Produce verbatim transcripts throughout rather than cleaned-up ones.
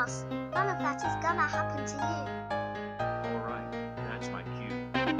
house. None of that is gonna happen to you. Alright, that's my cue.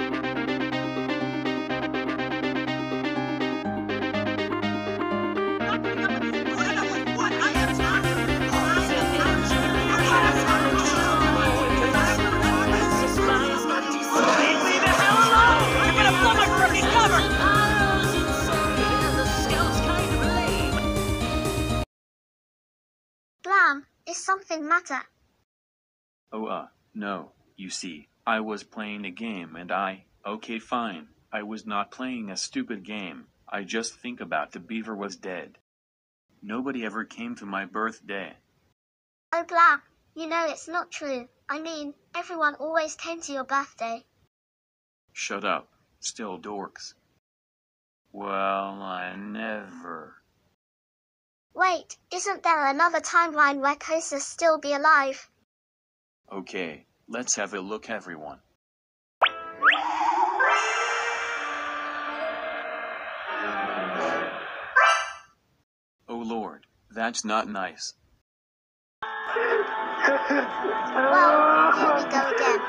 Blam, is something matter? Oh, uh, no. You see, I was playing a game and I, okay fine, I was not playing a stupid game, I just think about the beaver was dead. Nobody ever came to my birthday. Oh Blam, you know it's not true. I mean, everyone always came to your birthday. Shut up, still dorks. Well, I never. Wait, isn't there another timeline where Cosa still be alive? Okay, let's have a look everyone. Oh lord, that's not nice. Well, here we go again.